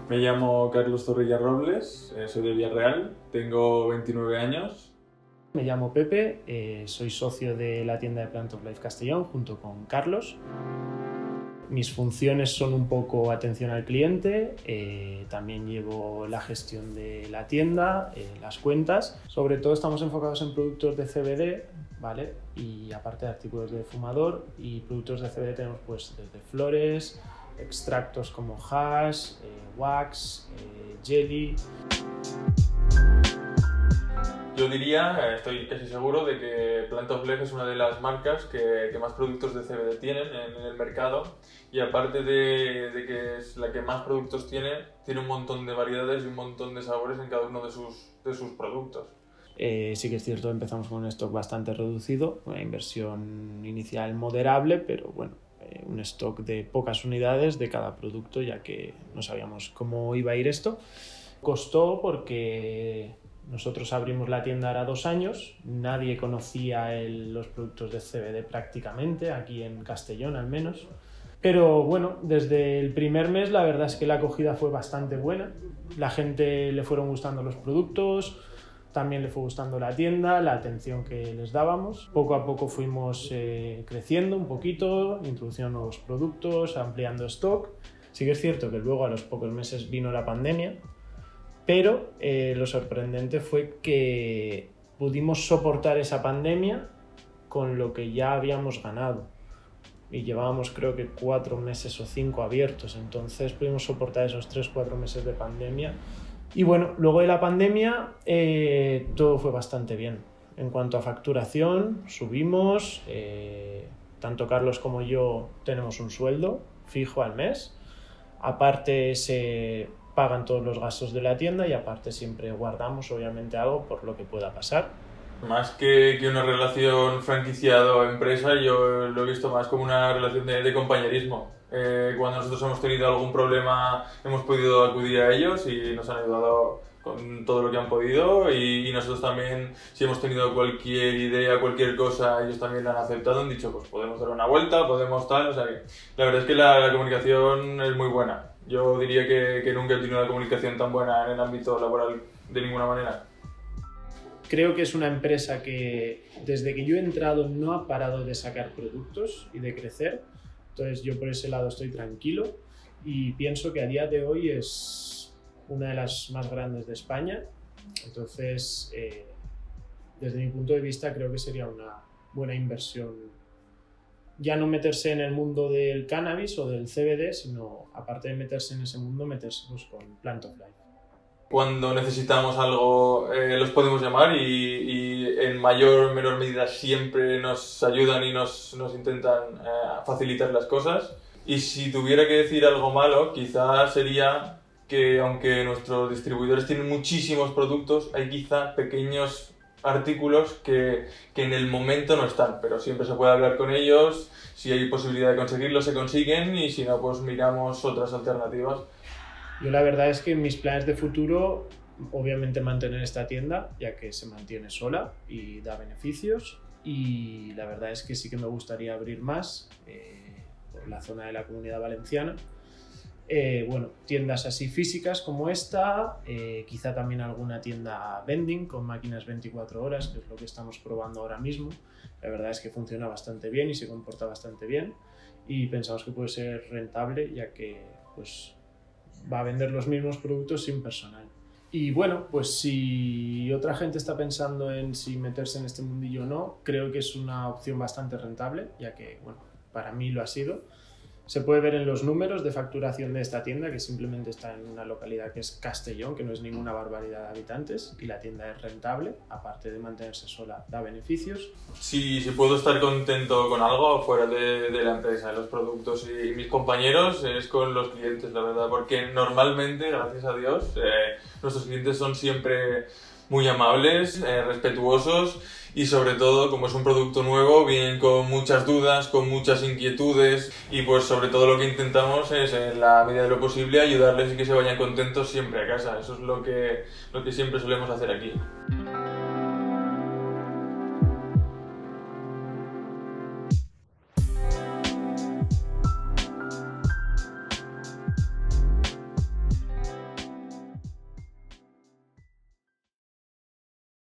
Me llamo Carlos Zorrilla Robles, soy de Villarreal, tengo 29 años. Me llamo Pepe, soy socio de la tienda de Plant of Life Castellón junto con Carlos. Mis funciones son un poco atención al cliente, también llevo la gestión de la tienda, las cuentas. Sobre todo estamos enfocados en productos de CBD, ¿vale? Y aparte de artículos de fumador y productos de CBD tenemos pues desde flores, extractos como hash, wax, jelly. Yo diría, estoy casi seguro de que Plant of Life es una de las marcas que más productos de CBD tienen en el mercado, y aparte de que es la que más productos tiene un montón de variedades y un montón de sabores en cada uno de sus productos. Sí que es cierto, empezamos con un stock bastante reducido, una inversión inicial moderable, pero bueno, un stock de pocas unidades de cada producto, ya que no sabíamos cómo iba a ir esto. Costó porque nosotros abrimos la tienda ahora 2 años, nadie conocía los productos de CBD prácticamente, aquí en Castellón al menos. Pero bueno, desde el primer mes la verdad es que la acogida fue bastante buena. La gente le fueron gustando los productos, también le fue gustando la tienda, la atención que les dábamos. Poco a poco fuimos creciendo un poquito, introduciendo nuevos productos, ampliando stock. Sí que es cierto que luego a los pocos meses vino la pandemia, pero lo sorprendente fue que pudimos soportar esa pandemia con lo que ya habíamos ganado. Y llevábamos creo que 4 meses o 5 abiertos, entonces pudimos soportar esos 3-4 meses de pandemia. Y bueno, luego de la pandemia todo fue bastante bien. En cuanto a facturación, subimos, tanto Carlos como yo tenemos un sueldo fijo al mes. Aparte se pagan todos los gastos de la tienda y aparte siempre guardamos obviamente algo por lo que pueda pasar. Más que una relación franquiciado-empresa, yo lo he visto más como una relación de compañerismo. Cuando nosotros hemos tenido algún problema, hemos podido acudir a ellos y nos han ayudado con todo lo que han podido, y nosotros también, si hemos tenido cualquier idea, cualquier cosa, ellos también la han aceptado, han dicho, pues podemos dar una vuelta, podemos tal, o sea que la verdad es que la comunicación es muy buena. Yo diría que nunca he tenido una comunicación tan buena en el ámbito laboral de ninguna manera. Creo que es una empresa que desde que yo he entrado no ha parado de sacar productos y de crecer, entonces yo por ese lado estoy tranquilo y pienso que a día de hoy es una de las más grandes de España, entonces desde mi punto de vista creo que sería una buena inversión ya no meterse en el mundo del cannabis o del CBD, sino aparte de meterse en ese mundo, meterse pues, con Plant of Life. Cuando necesitamos algo los podemos llamar y en mayor o menor medida siempre nos ayudan y nos intentan facilitar las cosas. Y si tuviera que decir algo malo, quizás sería que aunque nuestros distribuidores tienen muchísimos productos, hay quizá pequeños artículos que en el momento no están, pero siempre se puede hablar con ellos. Si hay posibilidad de conseguirlos, se consiguen, y si no, pues miramos otras alternativas. Yo la verdad es que en mis planes de futuro, obviamente mantener esta tienda, ya que se mantiene sola y da beneficios, y la verdad es que sí que me gustaría abrir más por la zona de la Comunidad Valenciana. Bueno, tiendas así físicas como esta, quizá también alguna tienda vending con máquinas 24 horas, que es lo que estamos probando ahora mismo. La verdad es que funciona bastante bien y se comporta bastante bien, y pensamos que puede ser rentable, ya que pues va a vender los mismos productos sin personal. Y bueno, pues si otra gente está pensando en si meterse en este mundillo o no, creo que es una opción bastante rentable, ya que, bueno, para mí lo ha sido. Se puede ver en los números de facturación de esta tienda, que simplemente está en una localidad que es Castellón, que no es ninguna barbaridad de habitantes, y la tienda es rentable, aparte de mantenerse sola, da beneficios. Si puedo estar contento con algo fuera de la empresa, los productos y mis compañeros, es con los clientes, la verdad, porque normalmente, gracias a Dios, nuestros clientes son siempre muy amables, respetuosos, y sobre todo, como es un producto nuevo, vienen con muchas dudas, con muchas inquietudes, y pues sobre todo lo que intentamos es, en la medida de lo posible, ayudarles y que se vayan contentos siempre a casa. Eso es lo que siempre solemos hacer aquí.